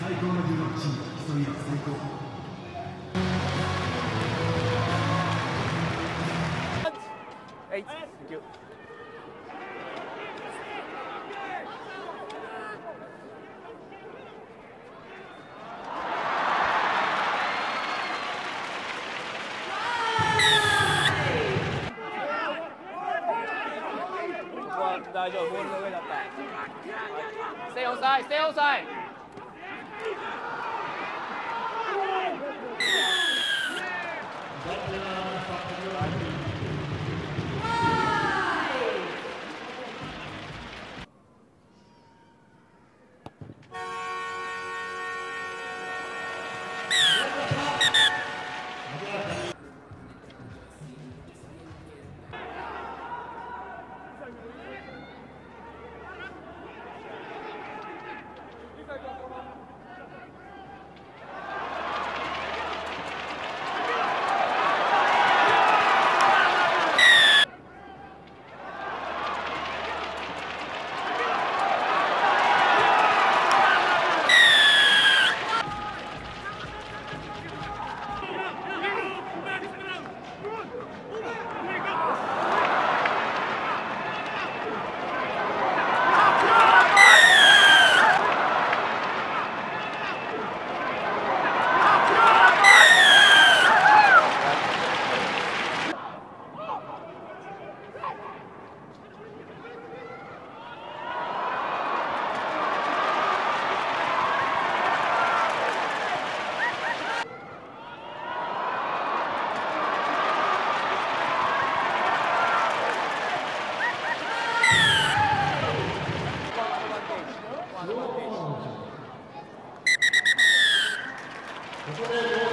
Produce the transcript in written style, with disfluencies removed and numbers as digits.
最高の16チーム、競い合う最高。 はい、Thank you. 大丈夫、ボールの上だった。Stay on side, stay on side. ここで